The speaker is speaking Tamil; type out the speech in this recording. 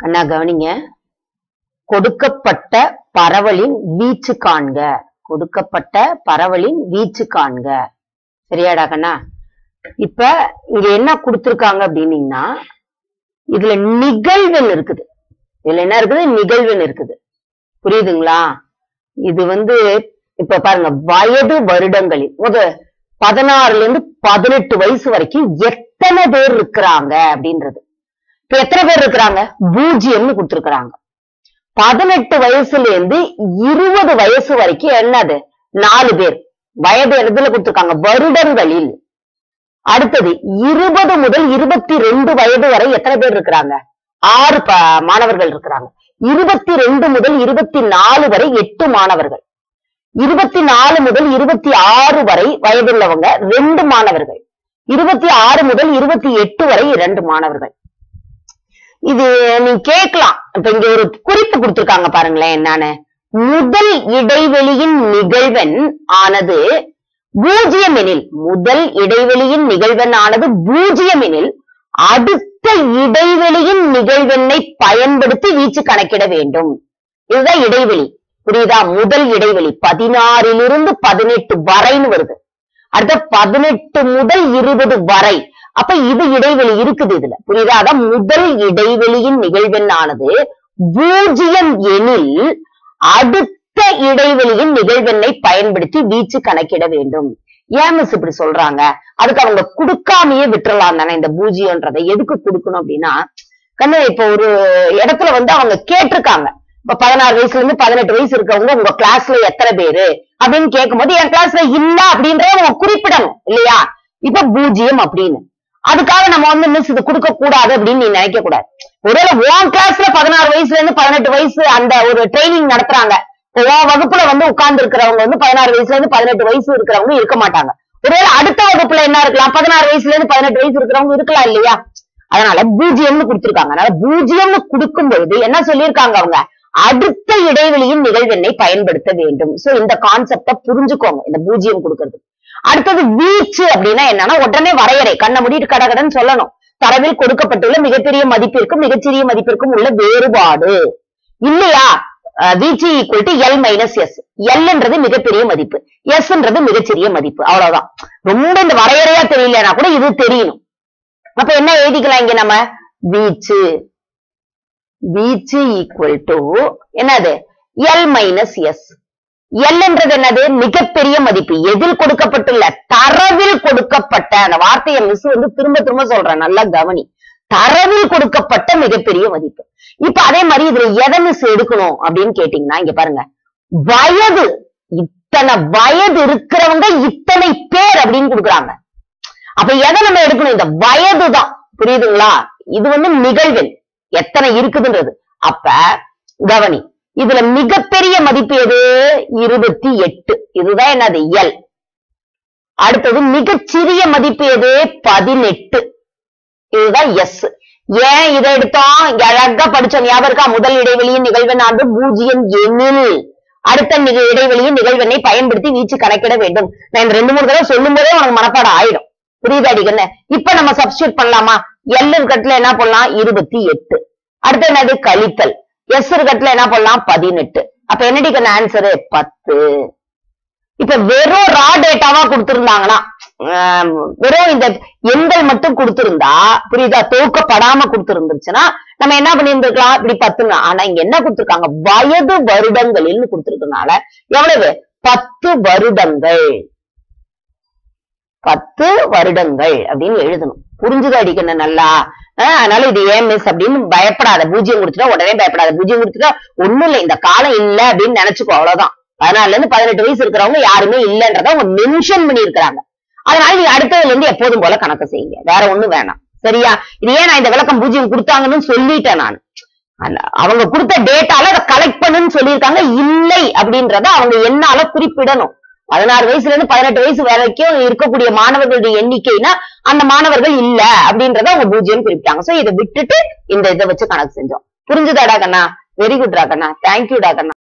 கண்ணா கவனிங்க. கொடுக்கப்பட்ட பரவலின் வீச்சு காண்க. கொடுக்கப்பட்ட பரவலின் வீச்சு காண்க. சரியாடா கண்ணா? இப்ப இங்க என்ன கொடுத்திருக்காங்க அப்படின்னீங்கன்னா, இதுல நிகழ்வெண் இருக்குது. இதுல என்ன இருக்குது? நிகழ்வெண் இருக்குது. புரியுதுங்களா? இது இப்ப பாருங்க, வயது வருடங்களில் 16ல இருந்து 18 வயசு வரைக்கும் எத்தனை பேர் இருக்கிறாங்க அப்படின்றது. இப்ப எத்தனை பேர் இருக்கிறாங்க? 0ன்னு கொடுத்திருக்கிறாங்க. 18 வயசுல இருந்து 20 வயசு வரைக்கும் என்னது? 4 பேர். வயது எதுல கொடுத்திருக்காங்க? வருடங்களில். அடுத்தது 20 முதல் 22 வயது வரை எத்தனை பேர் இருக்கிறாங்க? 6 மாணவர்கள் இருக்கிறாங்க. 22 முதல் 24 வரை 8 மாணவர்கள். 24 முதல் 26 வரை வயதுள்ளவங்க 2 மாணவர்கள். 26 முதல் 28 வரை 2 மாணவர்கள். இது நீ கேட்கலாம். இப்ப இங்க ஒரு குறிப்பு கொடுத்திருக்காங்க பாருங்களேன். என்னன்னு? முதல் இடைவெளியின் நிகழ்வெண் ஆனது 0 எனில், முதல் இடைவெளியின் நிகழ்வெண் ஆனது 0 எனில் அடுத்த இடைவெளியின் நிகழ்வெண்ணை பயன்படுத்தி வீச்சு கணக்கிட வேண்டும். இதுதான் இடைவெளி. புரியுதா? முதல் இடைவெளி 16லிருந்து 18 வரைன்னு வருது. அடுத்த 18 முதல் 20 வரை. அப்ப இது இடைவெளி இருக்குது இதுல. புரியுதா? அதான் முதல் இடைவெளியின் நிகழ்வெண் ஆனது 0 எனில் அடுத்த இடைவெளியின் நிகழ்வெண்ணை பயன்படுத்தி வீச்சு கணக்கிட வேண்டும். ஏன் மிஸ் இப்படி சொல்றாங்க? அதுக்கு அவங்க கொடுக்காமையே விட்டுறலாம் தானே இந்த 0ன்றதை. எதுக்கு கொடுக்கணும் அப்படின்னா, கண்ணு இப்ப ஒரு இடத்துல அவங்க கேட்டிருக்காங்க. இப்ப 16 வயசுல இருந்து 18 வயசு இருக்கவங்க உங்க கிளாஸ்ல எத்தனை பேரு அப்படின்னு கேட்கும்போது, என் கிளாஸ்ல இல்ல அப்படின்றத அவங்க குறிப்பிடணும் இல்லையா? இப்ப 0 அப்படின்னு. அதுக்காக நம்ம மிஸ் இது கொடுக்க கூடாது அப்படின்னு நீ நினைக்க கூடாது. ஒருவேளை உன் கிளாஸ்ல 16 வயசுல இருந்து 18 வயசு அந்த ஒரு ட்ரைனிங் நடத்துறாங்க. உன் வகுப்புல உட்கார்ந்து இருக்கிறவங்க 16 வயசுல இருந்து 18 வயசு இருக்கிறவங்க இருக்க மாட்டாங்க. ஒருவேளை அடுத்த வகுப்புல என்ன இருக்கலாம்? 16 வயசுல இருந்து 18 வயசு இருக்கிறவங்க இருக்கலாம் இல்லையா? அதனால 0ன்னு கொடுத்திருக்காங்க. அதனால 0ன்னு கொடுக்கும் பொழுது என்ன சொல்லியிருக்காங்க அவங்க? அடுத்த இடைவெளியின் நிகழ்வெண்ணை பயன்படுத்த வேண்டும். சோ இந்த கான்செப்ட புரிஞ்சுக்கோங்க, இந்த 0 கொடுக்கிறது. அடுத்தது வீச்சு அப்படின்னா என்னன்னா, உடனே வரையறை கண்ண மூடிட்டு கடகடன்னு சொல்லணும். தரவில் கொடுக்கப்பட்டுள்ள மிகப்பெரிய மதிப்பிற்கும் மிகச்சிறிய மதிப்பிற்கும் உள்ள வேறுபாடு இல்லையா? வீச்சு equal to L minus S. Lன்றது மிகப்பெரிய மதிப்பு, Sன்றது மிகச்சிறிய மதிப்பு. அவ்வளவுதான். ரொம்ப இந்த வரையறையா தெரியலனா கூட இது தெரியணும். அப்ப என்ன எழுதிக்கலாம் இங்க நம்ம? வீச்சு ஈக்குவல் டு என்னது? L minus S. Lன்றது என்னது? மிகப்பெரிய மதிப்பு. எதில் கொடுக்கப்பட்டுள்ள? தரவில் கொடுக்கப்பட்ட. அந்த வார்த்தையை மிஸ் திரும்ப திரும்ப சொல்றேன், நல்லா கவனி. தரவில் கொடுக்கப்பட்ட மிகப்பெரிய மதிப்பு. இப்ப அதே மாதிரி இதுல எதை மிஸ் எடுக்கணும் அப்படின்னு கேட்டீங்கன்னா, இங்க பாருங்க, வயது இத்தனை வயது இருக்கிறவங்க இத்தனை பேர் அப்படின்னு கொடுக்குறாங்க. அப்ப எதை நம்ம எடுக்கணும்? இந்த வயது தான். புரியுதுங்களா? இது நிகழ்வெண் எத்தனை இருக்குதுன்றது. அப்ப கவனி, இதுல மிகப்பெரிய மதிப்பு எது? 28. இதுதான் என்னது? L. அடுத்தது மிகச்சிறிய மதிப்பு எது? 18. இதுதான் S. ஏன் இதை எடுத்தோம்? இங்க அழகா படிச்சோம், ஞாபகம் இருக்கா? முதல் இடைவெளியின் நிகழ்வெண் ஆனது 0 எனில் அடுத்த இடைவெளியின் நிகழ்வெண்ணை பயன்படுத்தி வீச்சு கணக்கிட வேண்டும். நான் இந்த 2-3 தடவை சொல்லும் போதே உனக்கு மனப்பாடம் ஆயிடும். புரியுதா அடிக்கண்ணு? இப்ப நம்ம சப்ஸ்டியூட் பண்ணலாமா? L இருக்கட்டுல என்ன பண்ணலாம்? 28. அடுத்து என்னது? கழித்தல் S இருக்கட்டுல என்ன பண்ணலாம்? 18. அப்ப என்னடி கண்ணு ஆன்சரு? 10. இப்ப வெறும் ரா டேட்டாவா கொடுத்திருந்தாங்கன்னா, வெறும் இந்த எண்கள் மட்டும் கொடுத்திருந்தா, புரியுதா? தொகுக்கப்படாம கொடுத்திருந்துச்சுன்னா நம்ம என்ன பண்ணிருந்திருக்கலாம்? இப்படி 10. ஆனா இங்க என்ன கொடுத்திருக்காங்க? வயது வருடங்களில் கொடுத்திருக்கனால எவ்வளவு? 10 வருடங்கள். 10 வருடங்கள் அப்படின்னு எழுதணும். புரிஞ்சுது அடிக்கணும் நல்லா? அதனால இது ஏன் மிஸ் அப்படின்னு பயப்படாத. 0 கொடுத்துட்டா உடனே பயப்படாத. 0 கொடுத்துட்டா ஒண்ணும் இல்லை, இந்த காலம் இல்ல அப்படின்னு நினைச்சுக்கோ, அவ்வளவுதான். 14ல இருந்து 18 வயசு இருக்கிறவங்க யாருமே இல்லன்றத அவங்க மென்ஷன் பண்ணி இருக்கிறாங்க. அதனால நீங்க அடுத்ததுல இருந்து எப்போதும் போல கணக்கு செய்யுங்க, வேற ஒண்ணும் வேணாம். சரியா? இது ஏன் நான் இந்த விளக்கம் 0 கொடுத்தாங்கன்னு சொல்லிட்டேன் நான். அவங்க கொடுத்த டேட்டால அதை கலெக்ட் பண்ணுன்னு சொல்லியிருக்காங்க. இல்லை அப்படின்றத அவங்க என்னால குறிப்பிடணும். 16 வயசுல இருந்து 18 வயசு வரைக்கும் இருக்கக்கூடிய மாணவர்களுடைய எண்ணிக்கைனா அந்த மாணவர்கள் இல்ல அப்படின்றத அவங்க 0 குறிப்பிட்டாங்க. சோ இதை விட்டுட்டு இந்த இதை வச்சு கணக்கு செஞ்சோம். புரிஞ்சுதாடா கண்ணா? வெரி குட்ரா கண்ணா. தேங்க்யூடா கண்ணா.